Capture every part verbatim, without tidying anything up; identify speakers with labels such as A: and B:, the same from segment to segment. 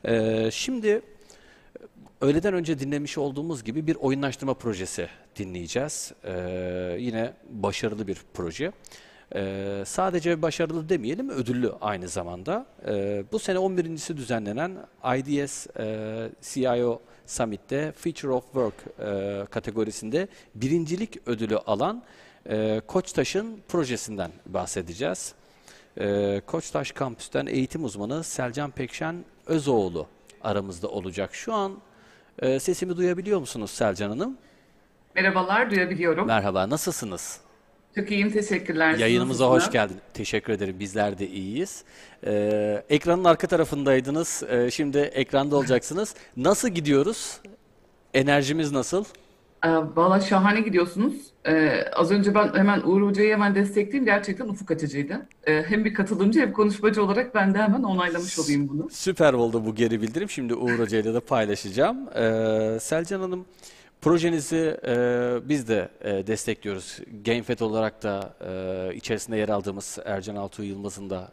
A: Ee, şimdi öğleden önce dinlemiş olduğumuz gibi bir oyunlaştırma projesi dinleyeceğiz. Ee, yine başarılı bir proje. Ee, sadece başarılı demeyelim, ödüllü aynı zamanda. Ee, bu sene on birincisi düzenlenen I D S e, C I O Summit'te Future of Work e, kategorisinde birincilik ödülü alan e, Koçtaş'ın projesinden bahsedeceğiz. E, Koçtaş Kampüs'ten eğitim uzmanı Selcan Pekşen Özoğlu aramızda olacak. Şu an e, sesimi duyabiliyor musunuz Selcan Hanım?
B: Merhabalar, duyabiliyorum.
A: Merhaba, nasılsınız?
B: Çok iyiyim, teşekkürler. Siz
A: Yayınımıza hoş
B: nasılsınız?
A: geldin. Teşekkür ederim. Bizler de iyiyiz. Ee, ekranın arka tarafındaydınız. Ee, şimdi ekranda olacaksınız. Nasıl gidiyoruz? Enerjimiz nasıl?
B: Ee, Valla şahane gidiyorsunuz. Ee, az önce ben hemen Uğur Hoca'yı hemen destekleyeyim. Gerçekten ufuk açıcıydı. Ee, hem bir katılımcı hem konuşmacı olarak ben de hemen onaylamış
A: S-
B: olayım bunu.
A: Süper oldu bu geri bildirim. Şimdi Uğur Hoca ile de paylaşacağım. Ee, Selcan Hanım, projenizi e, biz de e, destekliyoruz. GameFed olarak da e, içerisinde yer aldığımız Ercan Altuğ Yılmaz'ın da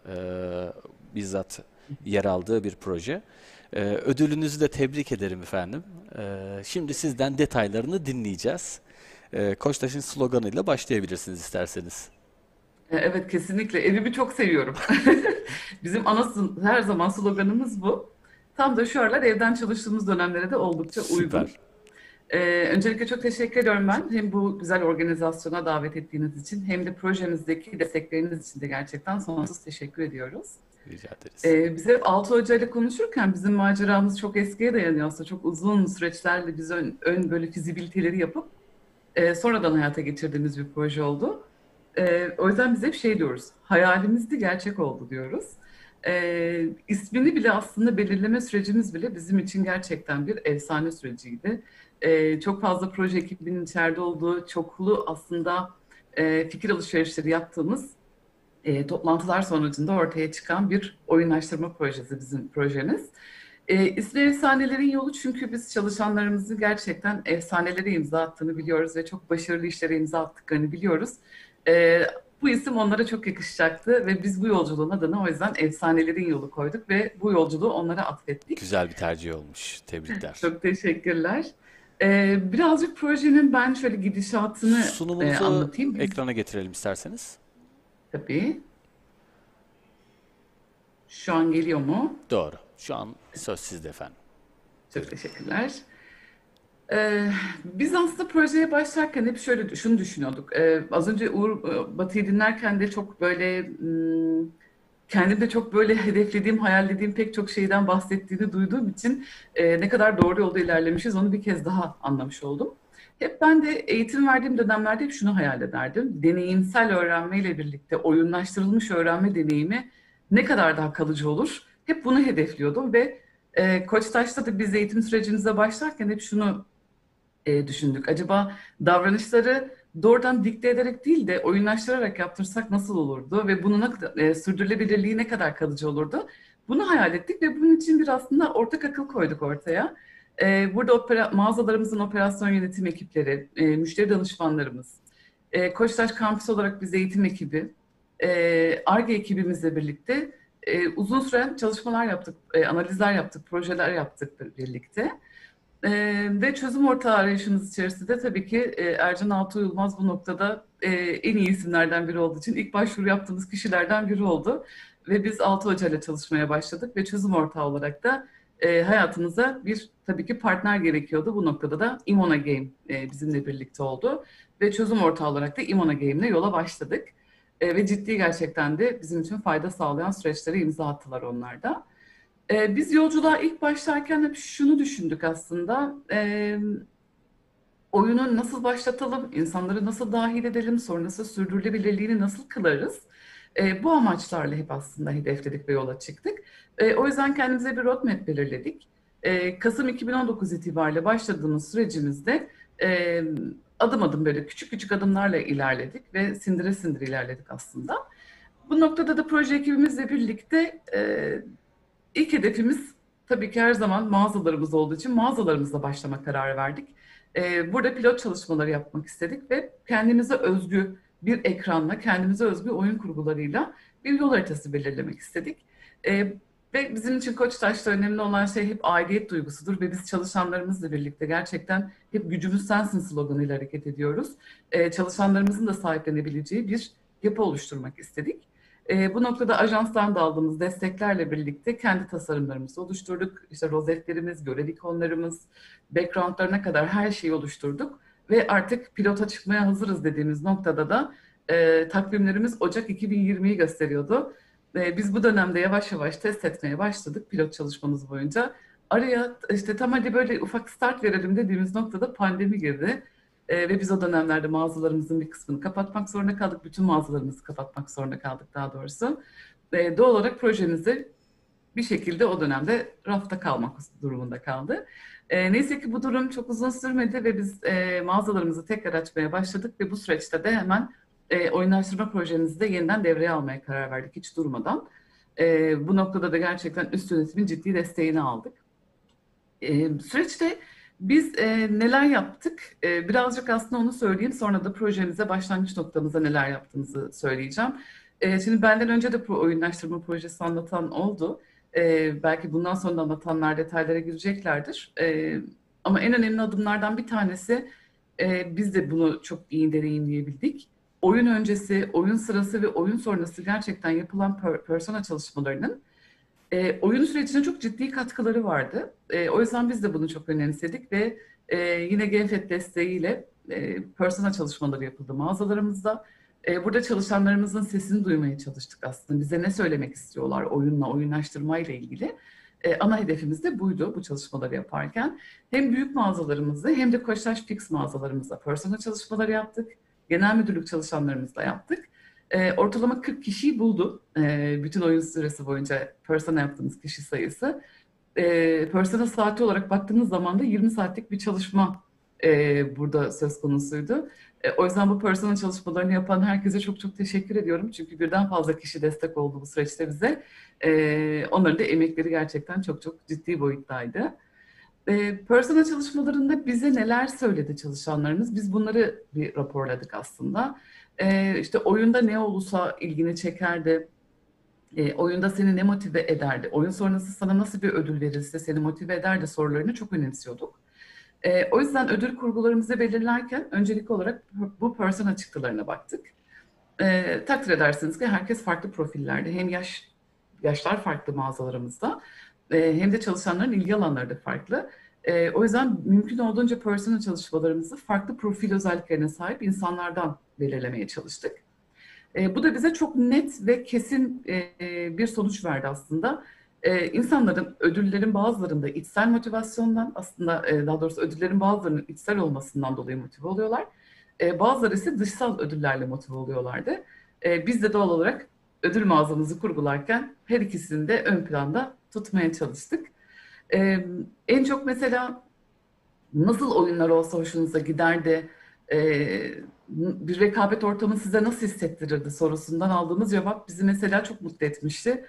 A: e, bizzat yer aldığı bir proje. E, ödülünüzü de tebrik ederim efendim. E, şimdi sizden detaylarını dinleyeceğiz. E, Koçtaş'ın sloganıyla başlayabilirsiniz isterseniz.
B: Ee, evet, kesinlikle. Evimi çok seviyorum. Bizim ana sın- her zaman sloganımız bu. Tam da şu aralar evden çalıştığımız dönemlere de oldukça uygun.
A: Süper.
B: Ee, öncelikle çok teşekkür ediyorum ben. Hem bu güzel organizasyona davet ettiğiniz için hem de projemizdeki destekleriniz için de gerçekten sonsuz teşekkür ediyoruz.
A: Rica ederiz.
B: Ee, biz hep Altı Hoca ile konuşurken bizim maceramız çok eskiye dayanıyor aslında. Çok uzun süreçlerle biz ön, ön böyle fizibiliteleri yapıp e, sonradan hayata geçirdiğimiz bir proje oldu. Ee, o yüzden biz hep şey diyoruz, hayalimizdi gerçek oldu diyoruz. Ee, ismini bile aslında belirleme sürecimiz bile bizim için gerçekten bir efsane süreciydi. Ee, çok fazla proje ekibinin içeride olduğu, çoklu aslında e, fikir alışverişleri yaptığımız e, toplantılar sonucunda ortaya çıkan bir oyunlaştırma projesi bizim projemiz. E, ismi Efsanelerin Yolu çünkü biz çalışanlarımızın gerçekten efsanelere imza attığını biliyoruz ve çok başarılı işlere imza attıklarını biliyoruz. E, Bu isim onlara çok yakışacaktı ve biz bu yolculuğun adını o yüzden Efsanelerin Yolu koyduk ve bu yolculuğu onlara atfettik.
A: Güzel bir tercih olmuş. Tebrikler.
B: Çok teşekkürler. E, birazcık projenin ben şöyle gidişatını e,
A: Sunumunuzu
B: anlatayım. Biz
A: ekrana getirelim isterseniz.
B: tabii şu an geliyor mu?
A: Doğru. Şu an söz sizde efendim.
B: Çok
A: Buyurun.
B: teşekkürler. Ee, biz aslında projeye başlarken hep şöyle şunu düşünüyorduk. Ee, az önce Uğur e, Batı'yı dinlerken de çok böyle hmm, kendim de çok böyle hedeflediğim, hayallediğim pek çok şeyden bahsettiğini duyduğum için e, ne kadar doğru yolda ilerlemişiz onu bir kez daha anlamış oldum. Hep ben de eğitim verdiğim dönemlerde hep şunu hayal ederdim. Deneyimsel öğrenmeyle birlikte oyunlaştırılmış öğrenme deneyimi ne kadar daha kalıcı olur? Hep bunu hedefliyordum ve e, Koçtaş'ta da biz eğitim sürecimize başlarken hep şunu e, düşündük. Acaba davranışları doğrudan dikte ederek değil de oyunlaştırarak yaptırsak nasıl olurdu ve bunun ne- e, sürdürülebilirliği ne kadar kalıcı olurdu? Bunu hayal ettik ve bunun için bir aslında ortak akıl koyduk ortaya. E, burada opera, mağazalarımızın operasyon yönetim ekipleri, e, müşteri danışmanlarımız, e, Koçtaş Kampüs olarak biz eğitim ekibi, e, Ar-Ge ekibimizle birlikte e, uzun süren çalışmalar yaptık, e, analizler yaptık, projeler yaptık birlikte. Ee, ve çözüm ortağı arayışımız içerisinde tabii ki e, Ercan Altuğ Yılmaz bu noktada e, en iyi isimlerden biri olduğu için ilk başvuru yaptığımız kişilerden biri oldu. Ve biz Altı Hoca ile çalışmaya başladık ve çözüm ortağı olarak da e, hayatımıza bir tabii ki partner gerekiyordu. Bu noktada da Imona Game e, bizimle birlikte oldu. Ve çözüm ortağı olarak da Imona Game ile yola başladık. E, ve ciddi gerçekten de bizim için fayda sağlayan süreçlere imza attılar onlar da. Ee, biz yolculuğa ilk başlarken hep şunu düşündük aslında. Ee, oyunu nasıl başlatalım, insanları nasıl dahil edelim, sonrası sürdürülebilirliğini nasıl kılarız? Ee, bu amaçlarla hep aslında hedefledik ve yola çıktık. Ee, o yüzden kendimize bir roadmap belirledik. Ee, Kasım iki bin on dokuz itibariyle başladığımız sürecimizde e, adım adım böyle küçük küçük adımlarla ilerledik ve sindire sindire ilerledik aslında. Bu noktada da proje ekibimizle birlikte e, İlk hedefimiz tabii ki her zaman mağazalarımız olduğu için mağazalarımızla başlama kararı verdik. Ee, burada pilot çalışmaları yapmak istedik ve kendimize özgü bir ekranla, kendimize özgü oyun kurgularıyla bir yol haritası belirlemek istedik. Ee, Ve bizim için Koçtaş'ta önemli olan şey hep aidiyet duygusudur ve biz çalışanlarımızla birlikte gerçekten hep gücümüz sensin sloganıyla hareket ediyoruz. Ee, çalışanlarımızın da sahiplenebileceği bir yapı oluşturmak istedik. Ee, bu noktada ajanstan da aldığımız desteklerle birlikte kendi tasarımlarımızı oluşturduk. İşte rozetlerimiz, görev ikonlarımız, backgroundlarına kadar her şeyi oluşturduk. Ve artık pilota çıkmaya hazırız dediğimiz noktada da e, takvimlerimiz Ocak iki bin yirmiyi gösteriyordu. E, biz bu dönemde yavaş yavaş test etmeye başladık pilot çalışmamız boyunca. Araya işte tam hadi böyle ufak start verelim dediğimiz noktada pandemi girdi. E, ve biz o dönemlerde mağazalarımızın bir kısmını kapatmak zorunda kaldık. Bütün mağazalarımızı kapatmak zorunda kaldık daha doğrusu. E, doğal olarak projemizi bir şekilde o dönemde rafta kalmak durumunda kaldı. E, neyse ki bu durum çok uzun sürmedi ve biz e, mağazalarımızı tekrar açmaya başladık ve bu süreçte de hemen e, oyunlaştırma projemizi de yeniden devreye almaya karar verdik hiç durmadan. E, bu noktada da gerçekten üst yönetimin ciddi desteğini aldık. E, süreçte biz e, neler yaptık? E, birazcık aslında onu söyleyeyim. Sonra da projemize, başlangıç noktamıza neler yaptığımızı söyleyeceğim. E, şimdi benden önce de pro oyunlaştırma projesi anlatan oldu. E, belki bundan sonra da anlatanlar detaylara gireceklerdir. E, ama en önemli adımlardan bir tanesi, e, biz de bunu çok iyi deneyimleyebildik. Oyun öncesi, oyun sırası ve oyun sonrası gerçekten yapılan per persona çalışmalarının e, oyun sürecine çok ciddi katkıları vardı. E, o yüzden biz de bunu çok önemsedik ve e, yine Genfet desteğiyle e, persona çalışmaları yapıldı mağazalarımızda. E, burada çalışanlarımızın sesini duymaya çalıştık aslında. Bize ne söylemek istiyorlar oyunla, oyunlaştırmayla ilgili. E, ana hedefimiz de buydu bu çalışmaları yaparken. Hem büyük mağazalarımızda hem de Koçtaş Fix mağazalarımızda persona çalışmaları yaptık. Genel müdürlük çalışanlarımızla yaptık. E, ortalama kırk kişiyi buldu. E, bütün oyun süresi boyunca persona yaptığımız kişi sayısı. E, persona saati olarak baktığımız zaman da yirmi saatlik bir çalışma e, burada söz konusuydu. E, o yüzden bu persona çalışmalarını yapan herkese çok çok teşekkür ediyorum. Çünkü birden fazla kişi destek oldu bu süreçte bize. E, onların da emekleri gerçekten çok çok ciddi boyuttaydı. E, persona çalışmalarında bize neler söyledi çalışanlarımız? Biz bunları bir raporladık aslında. E, işte oyunda ne olursa ilgini çekerdi. E, oyunda seni ne motive ederdi? Oyun sonrası sana nasıl bir ödül verirse seni motive ederdi sorularını çok önemsiyorduk. E, o yüzden ödül kurgularımızı belirlerken öncelikli olarak bu persona çıktılarına baktık. E, takdir edersiniz ki herkes farklı profillerde. Hem yaş yaşlar farklı mağazalarımızda e, hem de çalışanların ilgi alanları da farklı. E, o yüzden mümkün olduğunca persona çalışmalarımızı farklı profil özelliklerine sahip insanlardan belirlemeye çalıştık. E, bu da bize çok net ve kesin e, bir sonuç verdi aslında. E, insanların, ödüllerin bazılarında içsel motivasyondan, aslında e, daha doğrusu ödüllerin bazılarının içsel olmasından dolayı motive oluyorlar. E, bazıları ise dışsal ödüllerle motive oluyorlardı. E, biz de doğal olarak ödül mağazamızı kurgularken her ikisini de ön planda tutmaya çalıştık. E, en çok mesela nasıl oyunlar olsa hoşunuza giderdi, e, bir rekabet ortamı size nasıl hissettirirdi sorusundan aldığımız cevap bizi mesela çok mutlu etmişti.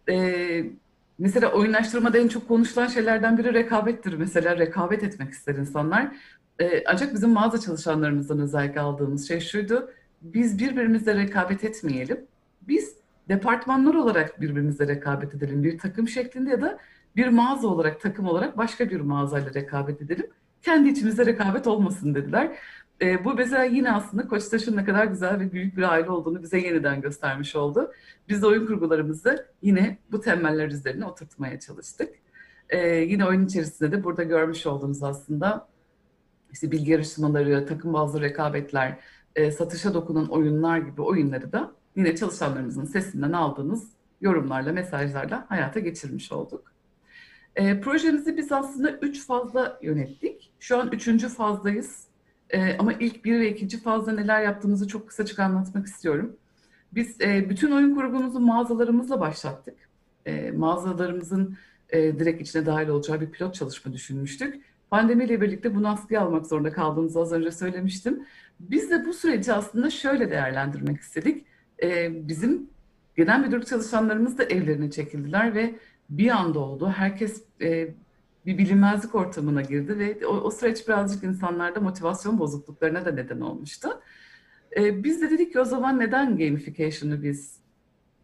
B: E, mesela oyunlaştırmada en çok konuşulan şeylerden biri rekabettir. Mesela rekabet etmek ister insanlar. E, ancak bizim mağaza çalışanlarımızdan özellikle aldığımız şey şuydu. Biz birbirimizle rekabet etmeyelim. Biz departmanlar olarak birbirimizle rekabet edelim. Bir takım şeklinde ya da bir mağaza olarak, takım olarak başka bir mağazayla rekabet edelim. Kendi içimizde rekabet olmasın dediler. E, bu mesela yine aslında Koçtaş'ın ne kadar güzel ve büyük bir aile olduğunu bize yeniden göstermiş oldu. Biz de oyun kurgularımızı yine bu temeller üzerine oturtmaya çalıştık. E, yine oyun içerisinde de burada görmüş olduğunuz aslında işte bilgi yarışmaları, takım bazlı rekabetler, e, satışa dokunan oyunlar gibi oyunları da yine çalışanlarımızın sesinden aldığımız yorumlarla, mesajlarla hayata geçirmiş olduk. E, projemizi biz aslında üç fazla yönettik. Şu an üçüncü fazdayız. E, ama ilk bir ve ikinci fazda neler yaptığımızı çok kısaca anlatmak istiyorum. Biz e, bütün oyun kurgumuzu mağazalarımızla başlattık. E, mağazalarımızın e, direkt içine dahil olacağı bir pilot çalışma düşünmüştük. Pandemiyle birlikte bunu askıya almak zorunda kaldığımızı az önce söylemiştim. Biz de bu süreci aslında şöyle değerlendirmek istedik. E, bizim genel müdürlük çalışanlarımız da evlerine çekildiler ve bir anda oldu. Herkes e, bir bilinmezlik ortamına girdi ve o, o süreç birazcık insanlarda motivasyon bozukluklarına da neden olmuştu. E, biz de dedik ki o zaman neden gamification'ı biz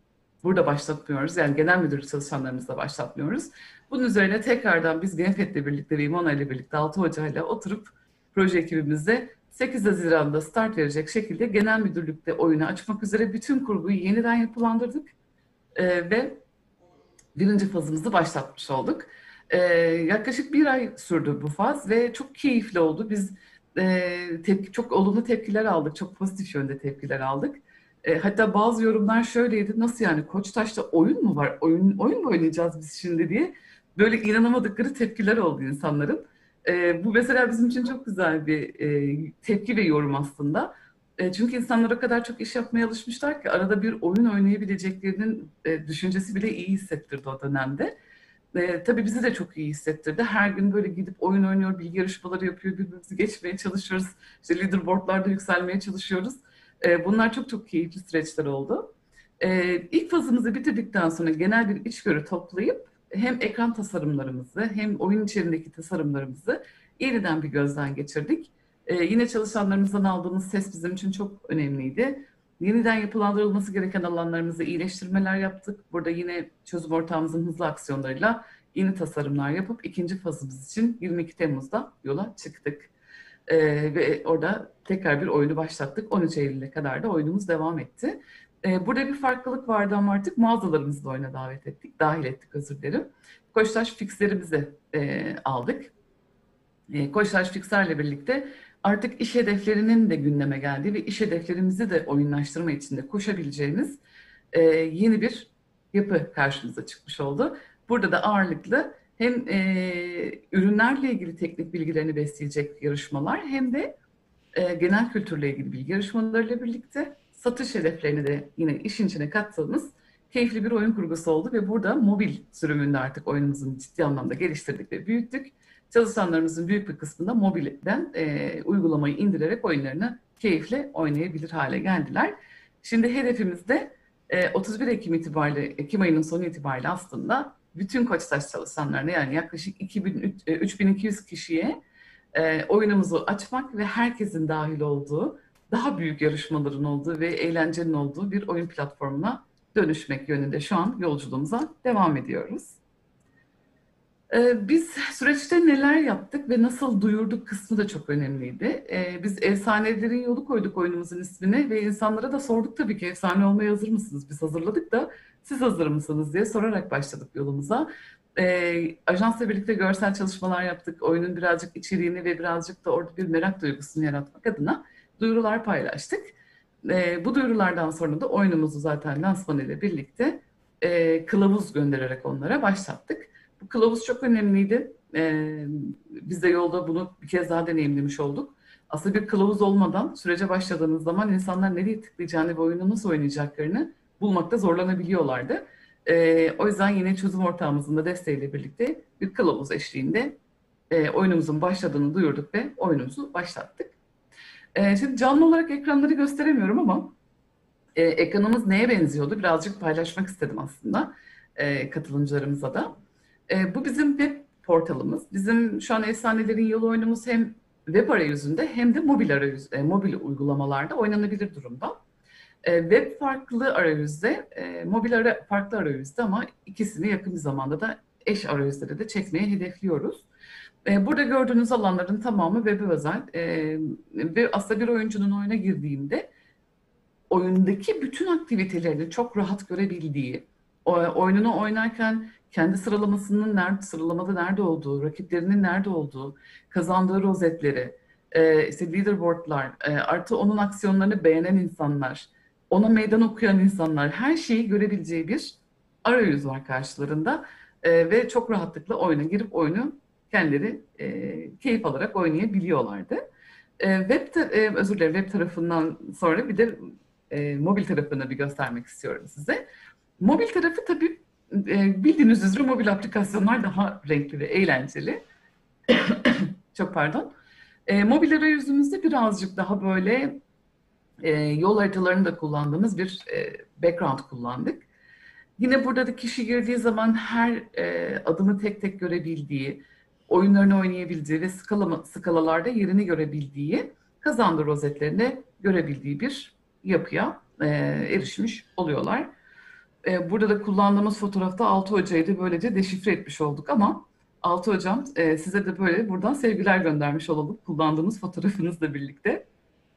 B: burada başlatmıyoruz. Yani genel müdürlük çalışanlarımızla başlatmıyoruz. Bunun üzerine tekrardan biz Genfet'le birlikte ve İmona ile birlikte Altı Hoca ile oturup proje ekibimizde sekiz Haziran'da start verecek şekilde genel müdürlükte oyunu açmak üzere bütün kurguyu yeniden yapılandırdık. Ee, ve birinci fazımızı başlatmış olduk. Ee, yaklaşık bir ay sürdü bu faz ve çok keyifli oldu. Biz e, tepki, çok olumlu tepkiler aldık, çok pozitif yönde tepkiler aldık. E, hatta bazı yorumlar şöyleydi, nasıl yani Koçtaş'ta oyun mu var, oyun, oyun mu oynayacağız biz şimdi diye böyle inanamadıkları tepkiler oldu insanların. E, bu mesela bizim için çok güzel bir e, tepki ve yorum aslında. E, çünkü insanlar o kadar çok iş yapmaya alışmışlar ki arada bir oyun oynayabileceklerinin e, düşüncesi bile iyi hissettirdi o dönemde. E, tabii bizi de çok iyi hissettirdi. Her gün böyle gidip oyun oynuyor, bilgi yarışmaları yapıyor, birbirimizi geçmeye çalışıyoruz. İşte leaderboardlarda yükselmeye çalışıyoruz. E, bunlar çok çok keyifli süreçler oldu. E, ilk fazımızı bitirdikten sonra genel bir içgörü toplayıp hem ekran tasarımlarımızı hem oyun içerisindeki tasarımlarımızı yeniden bir gözden geçirdik. Ee, yine çalışanlarımızdan aldığımız ses bizim için çok önemliydi. Yeniden yapılandırılması gereken alanlarımızda iyileştirmeler yaptık. Burada yine çözüm ortağımızın hızlı aksiyonlarıyla yeni tasarımlar yapıp ikinci fazımız için yirmi iki Temmuz'da yola çıktık. Ee, ve orada tekrar bir oyunu başlattık. on üç Eylül'e kadar da oyunumuz devam etti. Ee, burada bir farklılık vardı ama artık mağazalarımızı da oyuna davet ettik, dahil ettik özür dilerim. Koçtaş Fix'lerimizi e, aldık. E, Koçtaş Fixer'le birlikte artık iş hedeflerinin de gündeme geldiği ve iş hedeflerimizi de oyunlaştırma içinde koşabileceğimiz e, yeni bir yapı karşımıza çıkmış oldu. Burada da ağırlıklı hem e, ürünlerle ilgili teknik bilgilerini besleyecek yarışmalar hem de e, genel kültürle ilgili bilgi yarışmalarıyla birlikte satış hedeflerini de yine işin içine kattığımız keyifli bir oyun kurgusu oldu ve burada mobil sürümünde artık oyunumuzun ciddi anlamda geliştirdik ve büyüttük. Çalışanlarımızın büyük bir kısmında mobilden e, uygulamayı indirerek oyunlarını keyifle oynayabilir hale geldiler. Şimdi hedefimiz de e, otuz bir Ekim itibariyle, Ekim ayının sonu itibariyle aslında bütün Koçtaş çalışanlarına yani yaklaşık iki bin, üç bin iki yüz kişiye e, oyunumuzu açmak ve herkesin dahil olduğu, daha büyük yarışmaların olduğu ve eğlencenin olduğu bir oyun platformuna dönüşmek yönünde şu an yolculuğumuza devam ediyoruz. Ee, Biz süreçte neler yaptık ve nasıl duyurduk kısmı da çok önemliydi. Ee, Biz Efsanelerin Yolu koyduk oyunumuzun ismini ve insanlara da sorduk tabii ki efsane olmaya hazır mısınız? Biz hazırladık da siz hazır mısınız diye sorarak başladık yolumuza. Ee, ajansla birlikte görsel çalışmalar yaptık. Oyunun birazcık içeriğini ve birazcık da orada bir merak duygusunu yaratmak adına duyurular paylaştık. Ee, bu duyurulardan sonra da oyunumuzu zaten lansman ile birlikte e, kılavuz göndererek onlara başlattık. Bu kılavuz çok önemliydi. Ee, biz de yolda bunu bir kez daha deneyimlemiş olduk. Aslında bir kılavuz olmadan sürece başladığınız zaman insanlar nereye tıklayacağını ve oyunu nasıl oynayacaklarını bulmakta zorlanabiliyorlardı. Ee, o yüzden yine çözüm ortağımızın da desteğiyle birlikte bir kılavuz eşliğinde e, oyunumuzun başladığını duyurduk ve oyunumuzu başlattık. Ee, şimdi canlı olarak ekranları gösteremiyorum ama e, ekranımız neye benziyordu birazcık paylaşmak istedim aslında e, katılımcılarımıza da. E, bu bizim web portalımız. Bizim şu an Efsanelerin Yolu oyunumuz hem web arayüzünde hem de mobil arayüz, e, mobil uygulamalarda oynanabilir durumda. E, web farklı arayüzde, e, mobil ara, farklı arayüzde ama ikisini yakın bir zamanda da eş arayüzlere de çekmeye hedefliyoruz. E, burada gördüğünüz alanların tamamı web'e özel. E, ve aslında bir oyuncunun oyuna girdiğinde oyundaki bütün aktivitelerini çok rahat görebildiği, oyununu oynarken kendi sıralamasının nerede, sıralamada nerede olduğu, rakiplerinin nerede olduğu, kazandığı rozetleri, e, işte leaderboardlar, e, artı onun aksiyonlarını beğenen insanlar, ona meydan okuyan insanlar, her şeyi görebileceği bir arayüz var karşılarında. E, ve çok rahatlıkla oyuna girip oyunu kendileri e, keyif alarak oynayabiliyorlardı. E, web, ta- e, özür dilerim, web tarafından sonra bir de e, mobil tarafını bir göstermek istiyorum size. Mobil tarafı tabii e, bildiğiniz üzere mobil aplikasyonlar daha renkli ve eğlenceli. Çok pardon. E, mobil arayüzümüzde birazcık daha böyle e, yol haritalarını da kullandığımız bir e, background kullandık. Yine burada da kişi girdiği zaman her e, adımı tek tek görebildiği, oyunlarını oynayabildiği ve skala, skalalarda yerini görebildiği, kazandığı rozetlerini görebildiği bir yapıya e, erişmiş oluyorlar. E, burada da kullandığımız fotoğrafta Altı Hoca'yı da böylece deşifre etmiş olduk ama Altı Hocam, e, size de böyle buradan sevgiler göndermiş olalım kullandığımız fotoğrafınızla birlikte.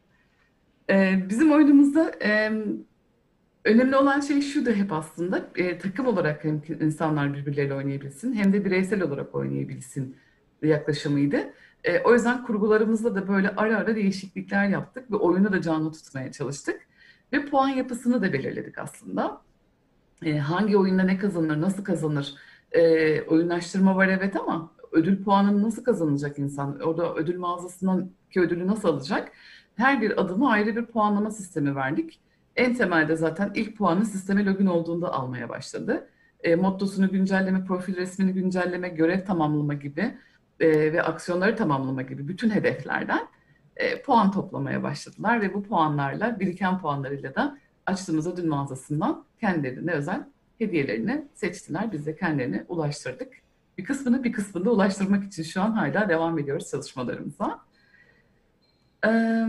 B: E, bizim oyunumuzda e, önemli olan şey şuydu hep aslında, e, takım olarak hem ki insanlar birbirleriyle oynayabilsin hem de bireysel olarak oynayabilsin yaklaşımıydı. E, o yüzden kurgularımızda da böyle ara ara değişiklikler yaptık ve oyunu da canlı tutmaya çalıştık. Ve puan yapısını da belirledik aslında. E, hangi oyunda ne kazanır, nasıl kazanır? E, oyunlaştırma var evet ama ödül puanını nasıl kazanacak insan? Orada ödül mağazasından ki ödülü nasıl alacak? Her bir adıma ayrı bir puanlama sistemi verdik. En temelde zaten ilk puanı sisteme login olduğunda almaya başladı. E, mottosunu güncelleme, profil resmini güncelleme, görev tamamlama gibi e, ve aksiyonları tamamlama gibi bütün hedeflerden e, puan toplamaya başladılar ve bu puanlarla, biriken puanlarıyla da açtığımız ödül mağazasından kendilerine özel hediyelerini seçtiler. Biz de kendilerine ulaştırdık. Bir kısmını bir kısmını da ulaştırmak için şu an hala devam ediyoruz çalışmalarımıza. Ee,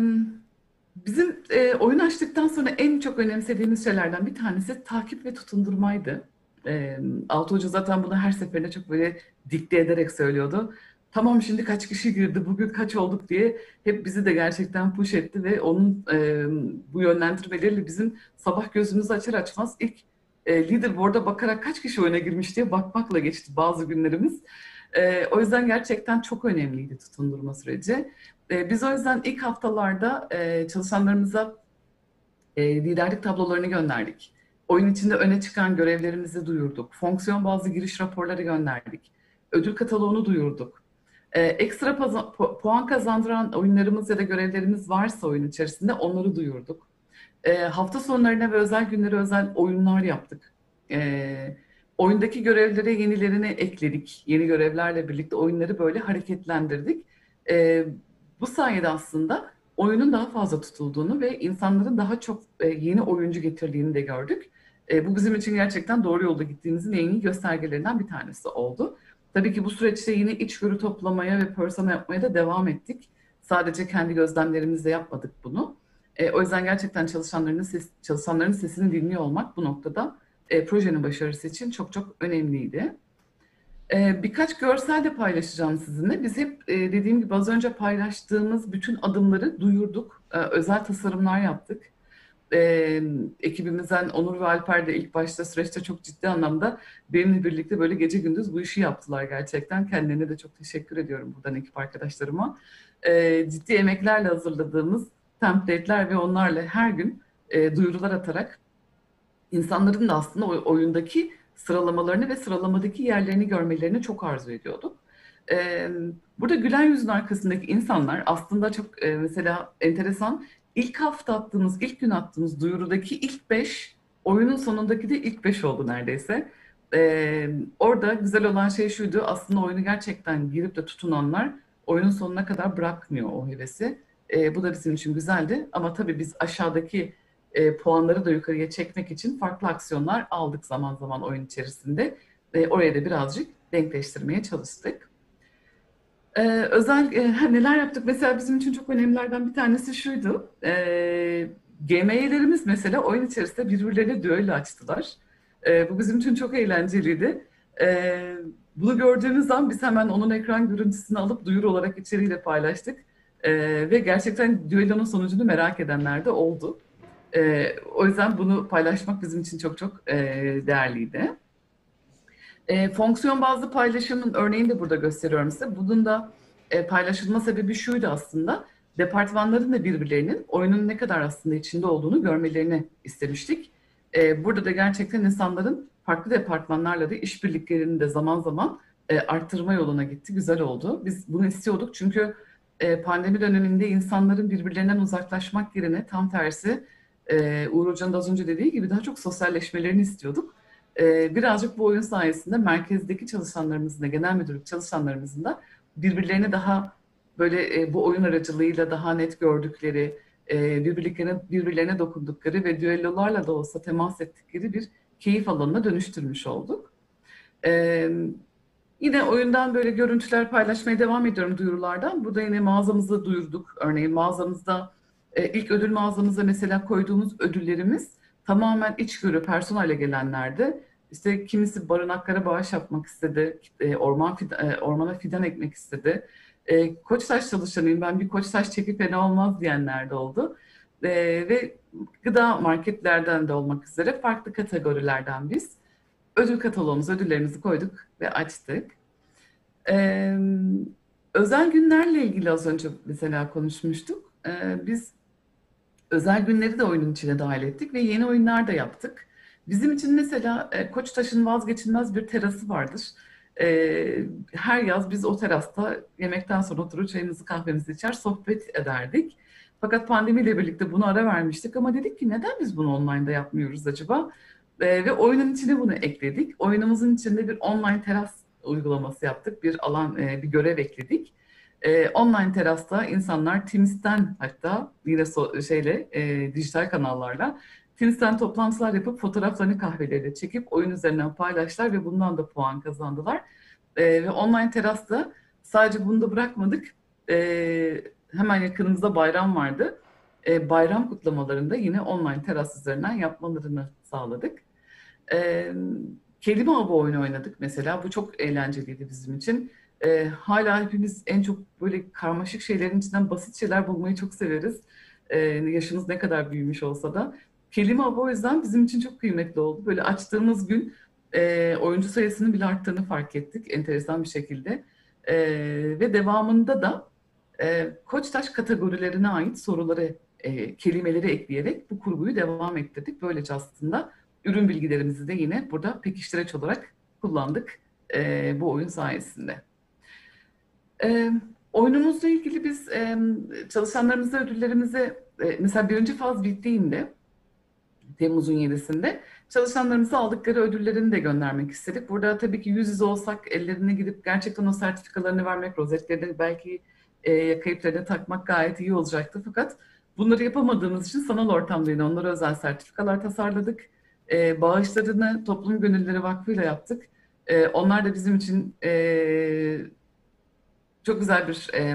B: Bizim e, oyun açtıktan sonra en çok önemsediğimiz şeylerden bir tanesi takip ve tutundurmaydı. Ee, Altı Hoca zaten bunu her seferinde çok böyle dikte ederek söylüyordu. Tamam şimdi kaç kişi girdi, bugün kaç olduk diye hep bizi de gerçekten push etti ve onun e, bu yönlendirmeleriyle bizim sabah gözümüzü açar açmaz ilk e, leaderboard'a bakarak kaç kişi oyuna girmiş diye bakmakla geçti bazı günlerimiz. E, o yüzden gerçekten çok önemliydi tutundurma süreci. E, biz o yüzden ilk haftalarda e, çalışanlarımıza e, liderlik tablolarını gönderdik. Oyun içinde öne çıkan görevlerimizi duyurduk. Fonksiyon bazlı giriş raporları gönderdik. Ödül kataloğunu duyurduk. E, ekstra paza- pu- puan kazandıran oyunlarımız ya da görevlerimiz varsa oyun içerisinde onları duyurduk. E, hafta sonlarına ve özel günlere özel oyunlar yaptık. E, oyundaki görevlere yenilerini ekledik. Yeni görevlerle birlikte oyunları böyle hareketlendirdik. E, Bu sayede aslında oyunun daha fazla tutulduğunu ve insanların daha çok e, yeni oyuncu getirdiğini de gördük. E, bu bizim için gerçekten doğru yolda gittiğimizin en iyi göstergelerinden bir tanesi oldu. Tabii ki bu süreçte yine içgörü toplamaya ve persona yapmaya da devam ettik. Sadece kendi gözlemlerimizle yapmadık bunu. E, o yüzden gerçekten çalışanların ses, çalışanların sesini dinliyor olmak bu noktada e, projenin başarısı için çok çok önemliydi. E, birkaç görsel de paylaşacağım sizinle. Biz hep e, dediğim gibi az önce paylaştığımız bütün adımları duyurduk. E, özel tasarımlar yaptık. E, Ekibimizden Onur ve Alper de ilk başta süreçte çok ciddi anlamda benimle birlikte böyle gece gündüz bu işi yaptılar gerçekten. Kendilerine de çok teşekkür ediyorum buradan ekip arkadaşlarıma. E, ciddi emeklerle hazırladığımız template'ler ve onlarla her gün e, duyurular atarak insanların da aslında o oyundaki sıralamalarını ve sıralamadaki yerlerini görmelerini çok arzu ediyorduk. Ee, Burada gülen yüzün arkasındaki insanlar aslında çok e, mesela enteresan. İlk hafta attığımız, ilk gün attığımız duyurudaki ilk beş, oyunun sonundaki de ilk beş oldu neredeyse. Ee, orada güzel olan şey şuydu, aslında oyunu gerçekten girip de tutunanlar oyunun sonuna kadar bırakmıyor o hevesi. Ee, bu da bizim için güzeldi ama tabii biz aşağıdaki e, puanları da yukarıya çekmek için farklı aksiyonlar aldık zaman zaman oyun içerisinde. E, oraya da birazcık denkleştirmeye çalıştık. E, özel e, neler yaptık? Mesela bizim için çok önemlilerden bir tanesi şuydu. E, G M Y'lerimiz mesela oyun içerisinde birbirlerine düello açtılar. E, bu bizim için çok eğlenceliydi. E, Bunu gördüğümüz zaman biz hemen onun ekran görüntüsünü alıp duyuru olarak içeriğiyle paylaştık. E, Ve gerçekten düellonun sonucunu merak edenler de oldu. Ee, o yüzden bunu paylaşmak bizim için çok çok e, değerliydi. E, fonksiyon bazlı paylaşımın örneğini de burada gösteriyorum size. Bunun da e, paylaşılma sebebi şuydu aslında. Departmanların da birbirlerinin oyunun ne kadar aslında içinde olduğunu görmelerini istemiştik. E, burada da gerçekten insanların farklı departmanlarla da işbirliklerini de zaman zaman e, arttırma yoluna gitti. Güzel oldu. Biz bunu istiyorduk çünkü e, pandemi döneminde insanların birbirlerinden uzaklaşmak yerine tam tersi e, Uğur Hoca'nın da az önce dediği gibi daha çok sosyalleşmelerini istiyorduk. Ee, birazcık bu oyun sayesinde merkezdeki çalışanlarımızın da, genel müdürlük çalışanlarımızın da birbirlerini daha böyle e, bu oyun aracılığıyla daha net gördükleri, e, birbirlerine, birbirlerine dokundukları ve düellolarla da olsa temas ettikleri bir keyif alanına dönüştürmüş olduk. Ee, Yine oyundan böyle görüntüler paylaşmaya devam ediyorum duyurulardan. Burada yine mağazamızı duyurduk. Örneğin mağazamızda e, ilk ödül mağazamıza mesela koyduğumuz ödüllerimiz tamamen içgörü personelle gelenlerdi. İşte kimisi barınaklara bağış yapmak istedi, e, orman fida- e, ormana fidan ekmek istedi. E, Koçtaş çalışanıyım ben, bir Koçtaş çekip fena olmaz diyenler de oldu. E, ve gıda marketlerden de olmak üzere farklı kategorilerden biz ödül kataloğumuza ödüllerimizi koyduk ve açtık. E, Özel günlerle ilgili az önce mesela konuşmuştuk. E, biz özel günleri de oyunun içine dahil ettik ve yeni oyunlar da yaptık. Bizim için mesela e, Koçtaş'ın vazgeçilmez bir terası vardır. E, her yaz biz o terasta yemekten sonra oturur çayımızı kahvemizi içer sohbet ederdik. Fakat pandemiyle birlikte bunu ara vermiştik ama dedik ki neden biz bunu online'da yapmıyoruz acaba? E, ve oyunun içine bunu ekledik. Oyunumuzun içinde bir online teras uygulaması yaptık. Bir alan, e, bir görev ekledik. E, online terasta insanlar Teams'ten hatta yine so- şeyle e, dijital kanallarla Teams'ten toplantılar yapıp fotoğraflarını kahveleriyle çekip oyun üzerinden paylaştılar ve bundan da puan kazandılar. E, ve online terasta sadece bunu da bırakmadık. E, hemen yakınımızda bayram vardı. E, bayram kutlamalarında yine online teras üzerinden yapmalarını sağladık. E, Kelime avı oyunu oynadık mesela. Bu çok eğlenceliydi bizim için. E, hala hepimiz en çok böyle karmaşık şeylerin içinden basit şeyler bulmayı çok severiz. E, yaşımız ne kadar büyümüş olsa da. Kelime avı o yüzden bizim için çok kıymetli oldu. Böyle açtığımız gün e, oyuncu sayısının bile arttığını fark ettik enteresan bir şekilde. E, ve devamında da e, Koçtaş kategorilerine ait soruları, e, kelimeleri ekleyerek bu kurguyu devam ettirdik. Böylece aslında ürün bilgilerimizi de yine burada pekiştireç olarak kullandık e, bu oyun sayesinde. E, Oyunumuzla ilgili biz e, çalışanlarımıza ödüllerimizi e, mesela birinci faz bittiğinde Temmuz'un yedisinde çalışanlarımıza aldıkları ödüllerini de göndermek istedik. Burada tabii ki yüz yüze olsak ellerine gidip gerçekten o sertifikalarını vermek, rozetlerini belki e, kayıplarına takmak gayet iyi olacaktı. Fakat bunları yapamadığımız için sanal ortamda yine onlara özel sertifikalar tasarladık. E, bağışlarını Toplum Gönülleri Vakfı ile yaptık. E, onlar da bizim için e, çok güzel bir e,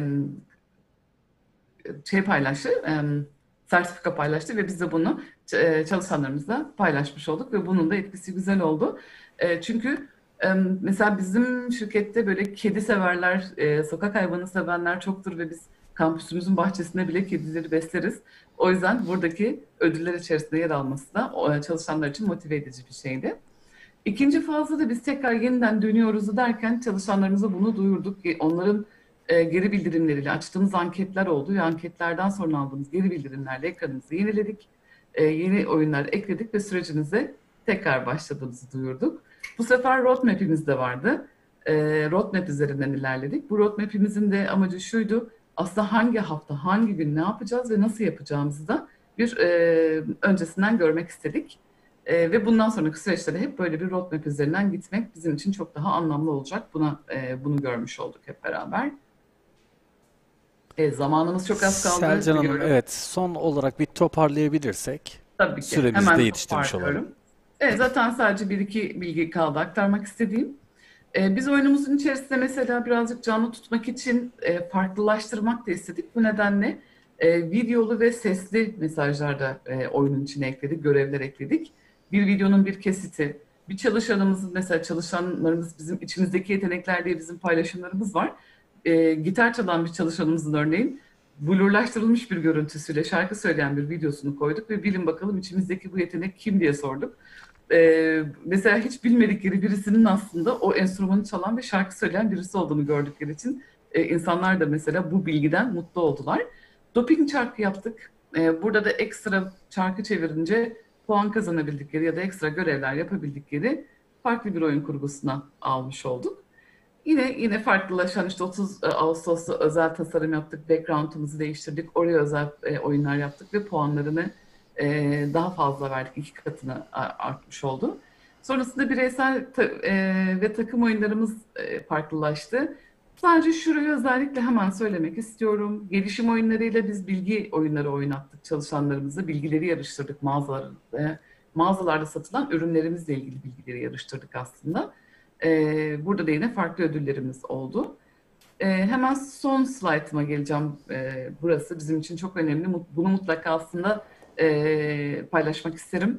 B: şey paylaştı, e, sertifika paylaştı ve biz de bunu e, çalışanlarımızla paylaşmış olduk ve bunun da etkisi güzel oldu. E, çünkü e, mesela bizim şirkette böyle kedi severler, e, sokak hayvanı sevenler çoktur ve biz kampüsümüzün bahçesinde bile kedileri besleriz. O yüzden buradaki ödüller içerisinde yer alması da o, çalışanlar için motive edici bir şeydi. İkinci fazla da biz tekrar yeniden dönüyoruz derken çalışanlarımıza bunu duyurduk. Onların e, geri bildirimleriyle açtığımız anketler oldu ve anketlerden sonra aldığımız geri bildirimlerle ekranımızı yeniledik. E, yeni oyunlar ekledik ve sürecimize tekrar başladığımızı duyurduk. Bu sefer roadmap'imiz de vardı. E, roadmap üzerinden ilerledik. Bu roadmap'imizin de amacı şuydu. Aslında hangi hafta, hangi gün ne yapacağız ve nasıl yapacağımızı da bir e, öncesinden görmek istedik. E, ve bundan sonraki süreçte de hep böyle bir roadmap üzerinden gitmek bizim için çok daha anlamlı olacak. Buna e, bunu görmüş olduk hep beraber. E, zamanımız çok az kaldı
A: Selcan Hanım,
B: biliyorum.
A: evet, son olarak bir toparlayabilirsek
B: Tabii ki
A: süremizi de
B: hemen
A: yetiştirmiş olalım.
B: toparlıyorum. Evet, zaten sadece bir iki bilgi kaldı aktarmak istediğim. E, biz oyunumuzun içerisinde mesela birazcık canlı tutmak için e, farklılaştırmak da istedik. Bu nedenle e, videolu ve sesli mesajlar da e, oyunun içine ekledik, görevler ekledik. Bir videonun bir kesiti, bir çalışanımızın mesela çalışanlarımız bizim içimizdeki yetenekler diye bizim paylaşımlarımız var. E, gitar çalan bir çalışanımızın örneğin blurlaştırılmış bir görüntüsüyle şarkı söyleyen bir videosunu koyduk ve bilin bakalım içimizdeki bu yetenek kim diye sorduk. Ee, mesela hiç bilmedikleri birisinin aslında o enstrümanı çalan ve şarkı söyleyen birisi olduğunu gördükleri için e, insanlar da mesela bu bilgiden mutlu oldular. Doping çarkı yaptık. Ee, burada da ekstra çarkı çevirince puan kazanabildikleri ya da ekstra görevler yapabildikleri farklı bir oyun kurgusuna almış olduk. Yine yine farklılaşan işte otuz Ağustos'ta özel tasarım yaptık, background'umuzu değiştirdik, oraya özel e, oyunlar yaptık ve puanlarını e, daha fazla verdik, iki katına a- artmış oldu. Sonrasında bireysel ta- e, ve takım oyunlarımız e, farklılaştı. Sadece şurayı özellikle hemen söylemek istiyorum. Gelişim oyunlarıyla biz bilgi oyunları oynattık çalışanlarımızla, bilgileri yarıştırdık mağazalarda, mağazalarda satılan ürünlerimizle ilgili bilgileri yarıştırdık aslında. Ee, burada da yine farklı ödüllerimiz oldu. Ee, hemen son slaytıma geleceğim. Ee, burası bizim için çok önemli. Mut- Bunu mutlaka aslında e, paylaşmak isterim.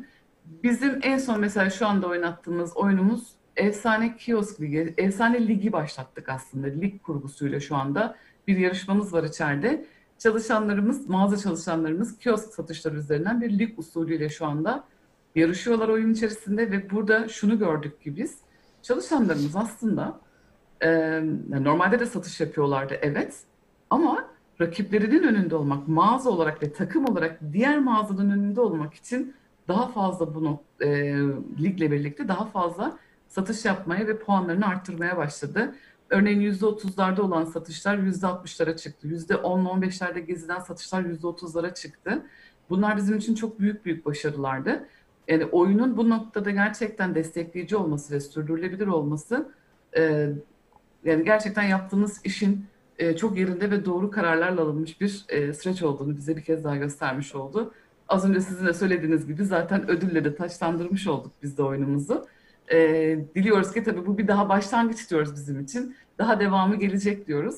B: Bizim en son mesela şu anda oynattığımız oyunumuz Efsane Kiosk Ligi. Efsane Ligi başlattık aslında. Lig kurgusuyla şu anda bir yarışmamız var içeride. Çalışanlarımız, mağaza çalışanlarımız kiosk satışları üzerinden bir lig usulüyle şu anda yarışıyorlar oyun içerisinde ve burada şunu gördük ki biz çalışanlarımız aslında e, normalde de satış yapıyorlardı, evet, ama rakiplerinin önünde olmak, mağaza olarak ve takım olarak diğer mağazanın önünde olmak için daha fazla bunu e, ligle birlikte daha fazla satış yapmaya ve puanlarını arttırmaya başladı. Örneğin yüzde otuzlarda olan satışlar yüzde altmışlara çıktı. yüzde on on beşlerde gezilen satışlar yüzde otuzlara çıktı. Bunlar bizim için çok büyük büyük başarılardı. Yani oyunun bu noktada gerçekten destekleyici olması ve sürdürülebilir olması, e, yani gerçekten yaptığımız işin e, çok yerinde ve doğru kararlarla alınmış bir e, süreç olduğunu bize bir kez daha göstermiş oldu. Az önce sizin de söylediğiniz gibi zaten ödülle de taçlandırmış olduk biz de oyunumuzu. E, Diliyoruz ki tabii bu bir daha başlangıç diyoruz bizim için. Daha devamı gelecek diyoruz.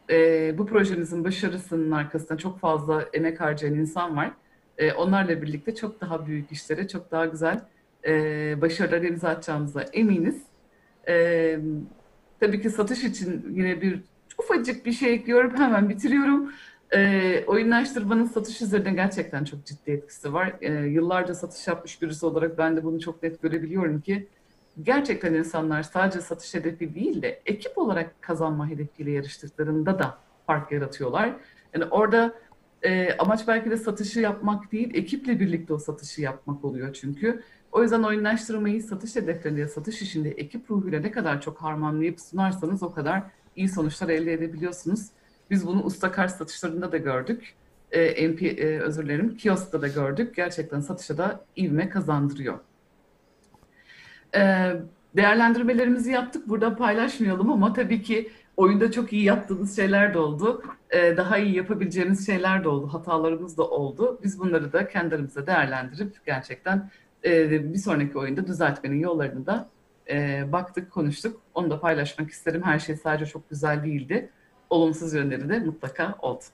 B: E, bu projemizin başarısının arkasında çok fazla emek harcayan insan var. E, onlarla birlikte çok daha büyük işlere, çok daha güzel e, başarılar imza atacağımıza eminiz. E, Tabii ki satış için yine bir ufacık bir şey ekliyorum, hemen bitiriyorum. Ee, oyunlaştırmanın satış üzerine gerçekten çok ciddi etkisi var. Ee, yıllarca satış yapmış birisi olarak ben de bunu çok net görebiliyorum ki gerçekten insanlar sadece satış hedefi değil de ekip olarak kazanma hedefiyle yarıştıklarında da fark yaratıyorlar. Yani orada e, amaç belki de satışı yapmak değil, ekiple birlikte o satışı yapmak oluyor çünkü. O yüzden oyunlaştırmayı satış hedeflerinde, satış işinde ekip ruhuyla ne kadar çok harmanlayıp sunarsanız o kadar iyi sonuçlar elde edebiliyorsunuz. Biz bunu usta kart satışlarında da gördük. E, M P, e, özür dilerim, kioskta da gördük. Gerçekten satışa da ivme kazandırıyor. E, Değerlendirmelerimizi yaptık. Burada paylaşmayalım ama tabii ki oyunda çok iyi yaptığımız şeyler de oldu. E, daha iyi yapabileceğimiz şeyler de oldu. Hatalarımız da oldu. Biz bunları da kendi aramızda değerlendirip gerçekten e, bir sonraki oyunda düzeltmenin yollarını da e, baktık, konuştuk. Onu da paylaşmak isterim. Her şey sadece çok güzel değildi. Olumsuz yönleri de mutlaka oldu.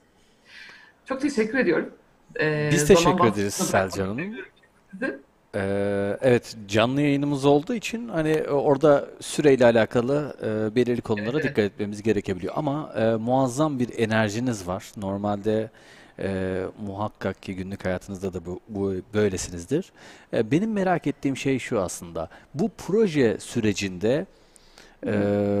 B: Çok teşekkür ediyorum. E,
A: Biz
B: zaman
A: teşekkür ederiz
B: bahsede
A: Selcan
B: bırakmak
A: Hanım.
B: istemiyorum sizi.
A: Ee, evet, canlı yayınımız olduğu için hani e, orada süreyle alakalı e, belirli
B: Evet,
A: konulara
B: evet.
A: dikkat etmemiz gerekebiliyor. Ama e, muazzam bir enerjiniz var. Normalde e, muhakkak ki günlük hayatınızda da bu, bu böylesinizdir. E, benim merak ettiğim şey şu aslında. Bu proje sürecinde e,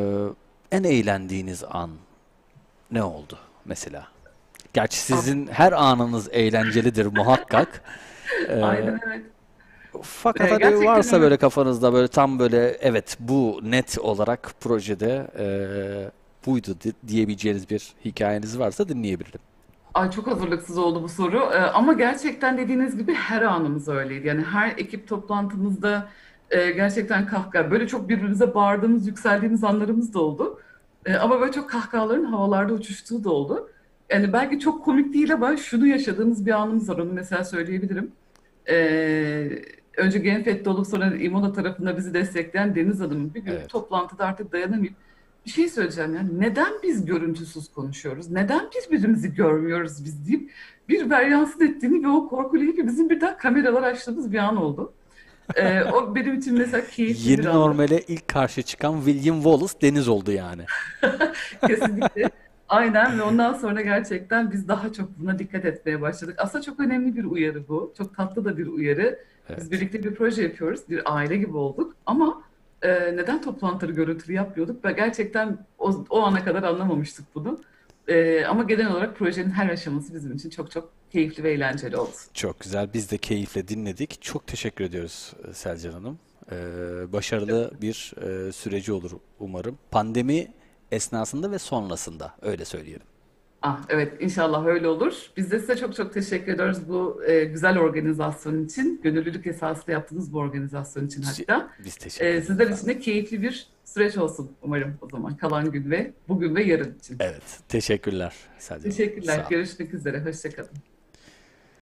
A: en eğlendiğiniz an ne oldu mesela? Gerçi
B: Ah,
A: sizin her anınız eğlencelidir muhakkak. E,
B: aynen, evet.
A: Fakat
B: E,
A: hani
B: gerçekten
A: varsa
B: öyle.
A: böyle kafanızda böyle tam böyle evet bu net olarak projede eee, buydu di- diyebileceğiniz bir hikayeniz varsa dinleyebilirim.
B: Ay, çok hazırlıksız oldu bu soru. Ee, ama gerçekten dediğiniz gibi her anımız öyleydi. Yani her ekip toplantımızda e, gerçekten kahkaha, böyle çok birbirimize bağırdığımız, yükseldiğimiz anlarımız da oldu. E, ama böyle çok kahkahaların havalarda uçuştuğu da oldu. Yani belki çok komik değil ama şunu yaşadığımız bir anımız var. Onu mesela söyleyebilirim. Ee, Önce Genfet'te olup sonra İmola tarafında bizi destekleyen Deniz Hanım bir gün bir
A: Evet.
B: toplantıda artık dayanamayıp bir şey söyleyeceğim, yani neden biz görüntüsüz konuşuyoruz? Neden birbirimizi görmüyoruz biz deyip bir varyansın ettiğini ve o korkuyla hepimizin birden kameralar açtığımız bir an oldu. Ee, o benim için mesela keyifli bir
A: Yeni
B: andı.
A: normale ilk karşı çıkan William Wallace Deniz oldu yani.
B: Kesinlikle. Aynen, ve ondan sonra gerçekten biz daha çok buna dikkat etmeye başladık. Aslında çok önemli bir uyarı bu. Çok tatlı da bir uyarı. Biz
A: Evet.
B: birlikte bir proje yapıyoruz. Bir aile gibi olduk. Ama e, neden toplantıları görüntülü yapmıyorduk? Ve gerçekten o, o ana kadar anlamamıştık bunu. E, ama genel olarak projenin her aşaması bizim için çok çok keyifli ve eğlenceli oldu.
A: Çok güzel. Biz de keyifle dinledik. Çok teşekkür ediyoruz e, Selcan Hanım. Eee, başarılı bir e, süreci olur umarım. Pandemi esnasında ve sonrasında öyle söyleyelim.
B: Ah, evet, inşallah öyle olur. Biz de size çok çok teşekkür ediyoruz bu e, güzel organizasyon için. Gönüllülük esaslı yaptığınız bu organizasyon için hatta.
A: Biz teşekkür
B: E,
A: ederiz
B: sizler için
A: efendim.
B: de keyifli bir süreç olsun umarım o zaman. Kalan gün ve bugün ve yarın için.
A: Evet, teşekkürler Selcan Hanım.
B: Teşekkürler.
A: Sağ olun.
B: Görüşmek üzere. Hoşça kalın.